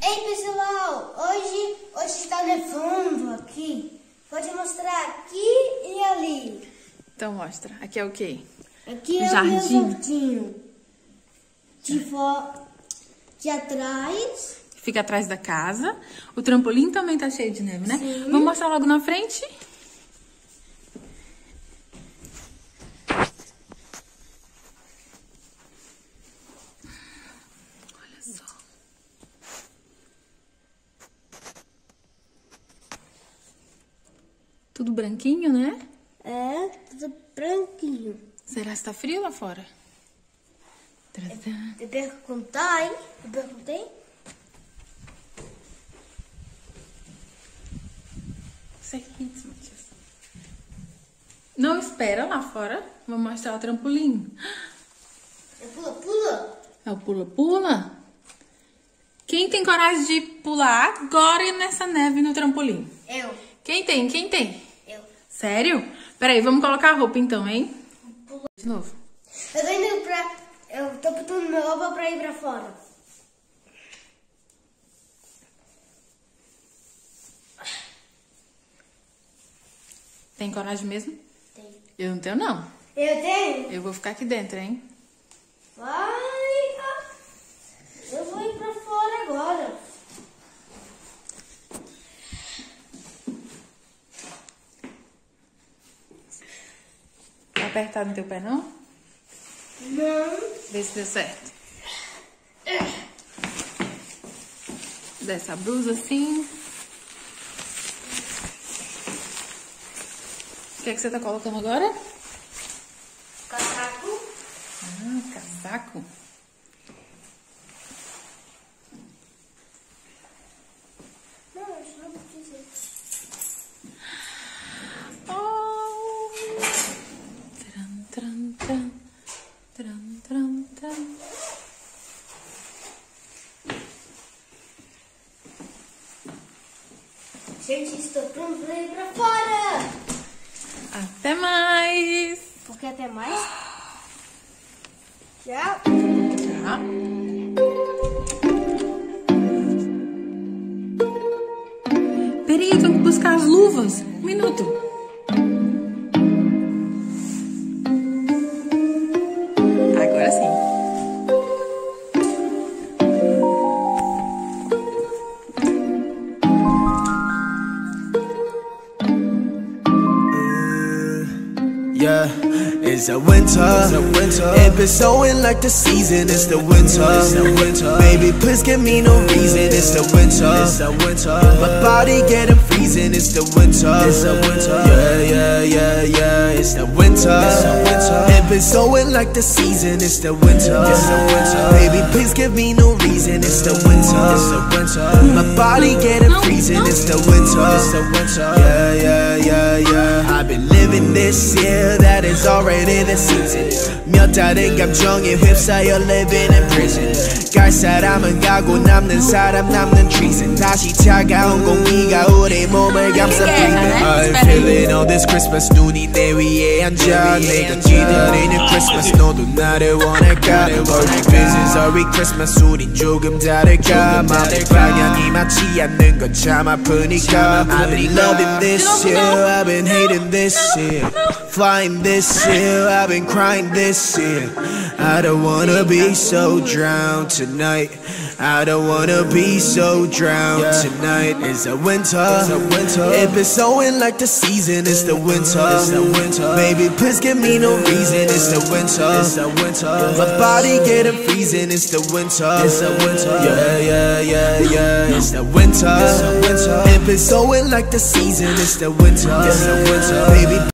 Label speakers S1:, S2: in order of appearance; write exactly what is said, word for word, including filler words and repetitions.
S1: Ei pessoal, hoje, hoje está nevando aqui. Pode mostrar aqui e ali.
S2: Então mostra. Aqui é o quê?
S1: Aqui
S2: O
S1: é
S2: jardim.
S1: o meu jardim. De, fo... de atrás.
S2: Fica atrás da casa. O trampolim também tá cheio de neve, né?
S1: Sim.
S2: Vamos mostrar logo na frente? Olha só. Tudo branquinho, né?
S1: É, tudo branquinho.
S2: Será que tá frio lá fora? Tradã.
S1: Eu perguntei, eu perguntei.
S2: Certinho, Matias. Não espera lá fora. Vou mostrar o trampolim.
S1: É pula, pula.
S2: É o pula-pula? Quem tem coragem de pular agora nessa neve no trampolim?
S1: Eu.
S2: Quem tem? Quem tem?
S1: Eu.
S2: Sério? Peraí, vamos colocar a roupa então, hein?
S1: Pula.
S2: De novo.
S1: Eu tô indo pra... Eu tô botando minha roupa pra ir pra fora.
S2: Tem coragem mesmo?
S1: Tenho.
S2: Eu não tenho, não.
S1: Eu tenho?
S2: Eu vou ficar aqui dentro, hein?
S1: Vai! Eu vou ir pra fora agora.
S2: Tá apertado no teu pé, não?
S1: Não.
S2: Vê se deu certo. Desce a blusa assim. O que é que você tá colocando agora?
S1: Casaco.
S2: Ah, casaco.
S1: Não, isso não precisa.
S2: Oh. Tran, tran, tran. Tran, tran, tran.
S1: Gente, estou pronto pra ir pra fora.
S2: Até mais.
S1: Porque até mais. Tchau.
S2: Tchau. Peraí, eu tenho que buscar as luvas. Um minuto. Agora sim.
S3: Yeah, it's a winter. It's a winter. It been snowing like the season. It's the winter. It's the winter. Baby, please give me no reason. It's the winter. It's the winter. My body getting freezing. It's the winter. It's the winter. Yeah, yeah, yeah, yeah. It's the winter. It's the winter. It been snowing like the season. It's the winter. It's the winter. Baby, please give me no reason. It's the winter. It's the winter. My body getting freezing. It's the winter. It's the winter. Yeah, yeah, yeah, yeah. I've been living this year. That is already the season. 몇 다른 감정에 휩싸여 living in prison. 갈 사람은 가고 남는 사람 남는 treason. 다시 차가운 공기가 우리 몸을 감싸 breathing. I'm feeling all this Christmas. 눈이 내 위에 앉아 내가 기다리는 Christmas. 너도 나를 원할까? Merry business, Merry Christmas. 우린 조금 다를까? 맘의 방향이 맞지 않는 건 참 아프니까. I've been loving this year. I've been hating this year. Flying this year, I've been crying this year. I don't wanna be so drowned tonight. I don't wanna be so drowned yeah. tonight. It's a winter. It's a winter. It been snowing like the season. It's the winter. It's the winter. Baby, please give me no reason. It's the winter. It's the winter. My body getting freezing. It's the winter. It's the winter. Yeah, yeah, yeah, yeah. It's the winter. It's the winter. It been snowing like the season. It's the winter. It's the winter. Baby.